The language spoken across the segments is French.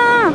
bien.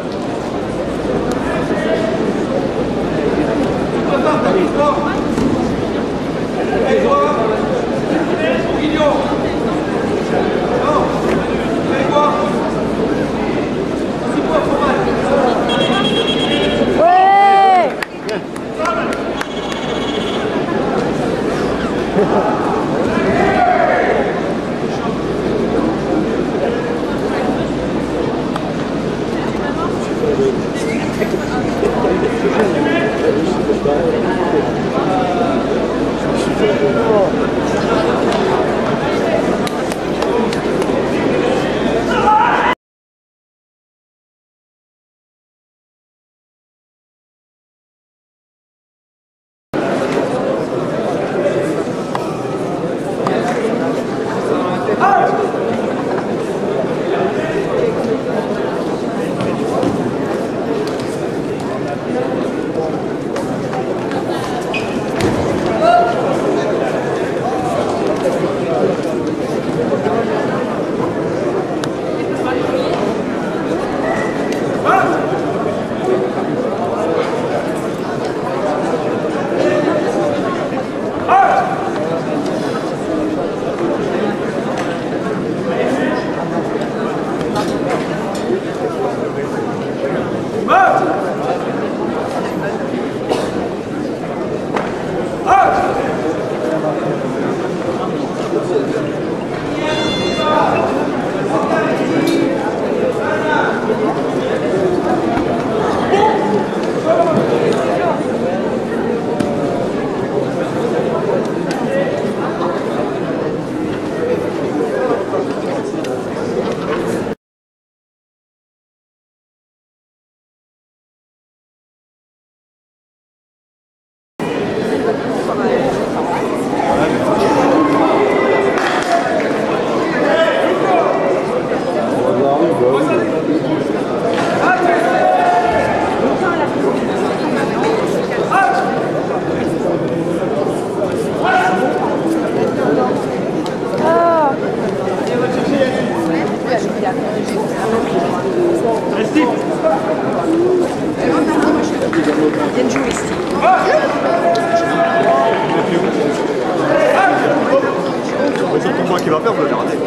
Qui va faire, vous le gardez.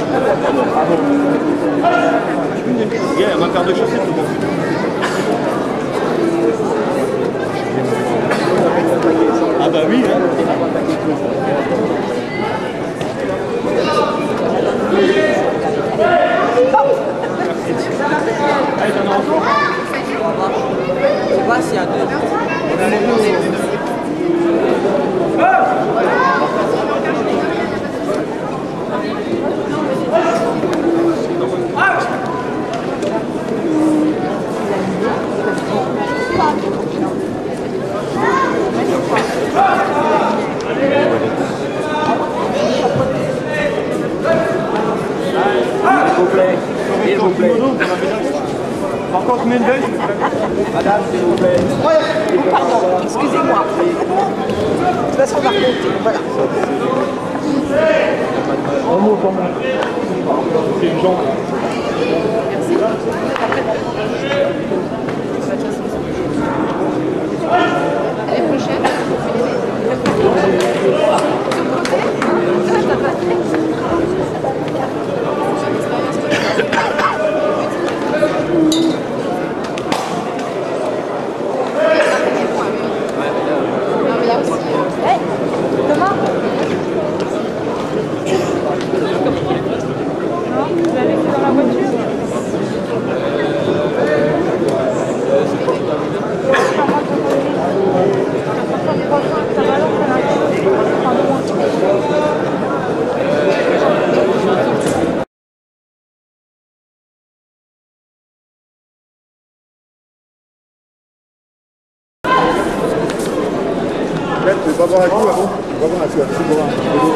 Il y a ma paire de chaussettes, tout bon. Ah bah oui, hein. Allez, t'en as encore? Je sais pas s'il y a deux. S'il vous plaît. Par contre, une veille. Madame, s'il vous plaît. Pardon, excusez-moi. De toute façon, on va remonter. Voilà. Un mot pour moi. C'est une jambe. L'année prochaine, Tu vas boire un coup, avant. Tu vas boire un coup, tu vas boire un coup.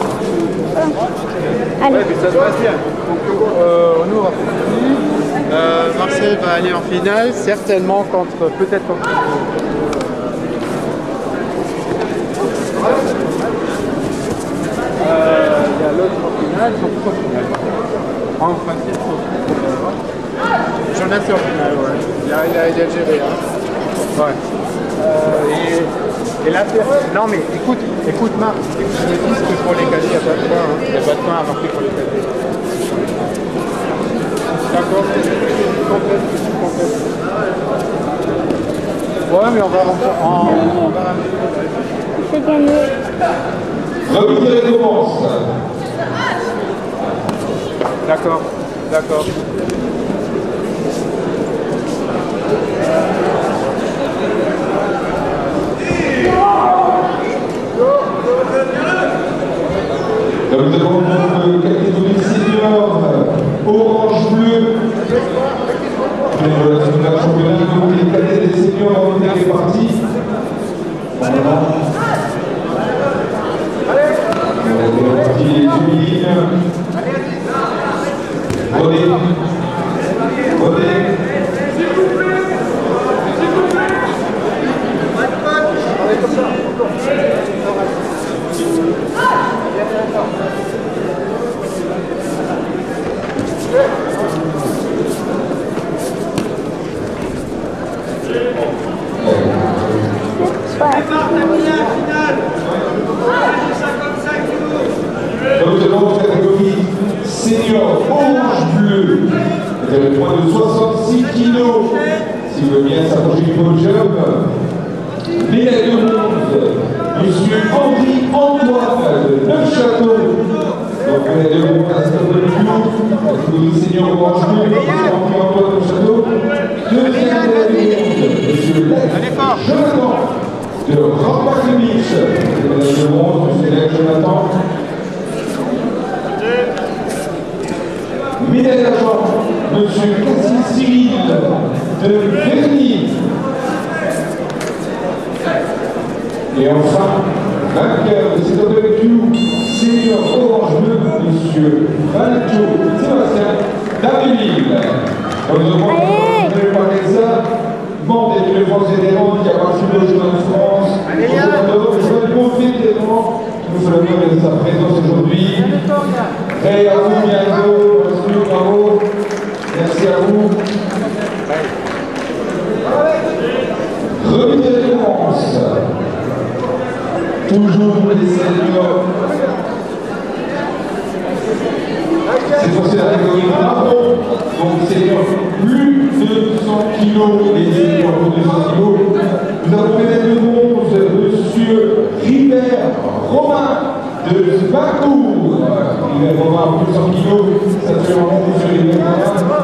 Allez. Ouais, mais ça se passe bien. Donc, nous, on va faire Marcel va aller en finale, certainement contre, peut-être contre... Il y a l'autre en finale, ils sont tous en finale. En principe, Jonas est en finale, ouais. Il a géré, hein. Ouais. Et là, non mais écoute Marc, je me dis que pour les cadets, il n'y a pas de point, hein. Il n'y a pas de point à marquer pour les cadets. D'accord, c'est complète. Ouais, mais on va ramener. C'est gagné. Remise commence. D'accord. Nous avons une catégorie senior orange-bleu. La championnat des cadets des seniors ont été répartis. Voilà. On a réparti les féminines. René. Donc nous avons une catégorie senior orange-bleu. Vous avez le point de 66 kg. Si vous voulez bien s'approcher du podium. Médaille de bronze, Monsieur Henri Antoine de Neufchâteau. Donc médaille de bronze à la catégorie senior orange-bleu, Monsieur Henri Antoine de Neufchâteau. Deuxième médaille de bronze, Monsieur Jonathan de Rambach-le-Mich. Médaille de bronze, Monsieur Jonathan. Médaille d'argent, Monsieur Cassis Cyril de Verny. Et enfin, vainqueur de cette OpenQ senior orange-bleu, Monsieur Valto Sébastien d'Abbeville. Donc nous avons préparé ça, membre des Clubs France vétérans qui a participé au Journal de France. Je vais montrer vétérans qui nous fait l'honneur de sa présence aujourd'hui. Très à vous, bientôt, merci, bravo. Merci à vous. Remise de récompense. Toujours les seniors. C'est pour cette catégorie marron. Donc seniors plus de 100 kg, les seniors plus de 100 kg. Nous avons médaille de bronze, Monsieur Ribert Romain de Spacourt. Ribert Romain plus de 100 kg. Ça fait un bon Monsieur Ribert Romain.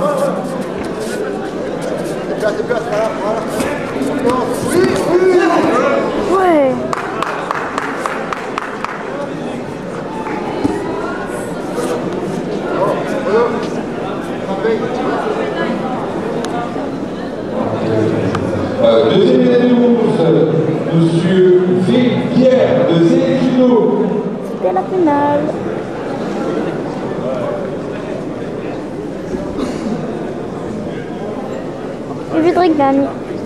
Ouais. Deuxième médaille de bronze, Monsieur Pierre de Zékino. C'était la finale. Et Vidric gagne.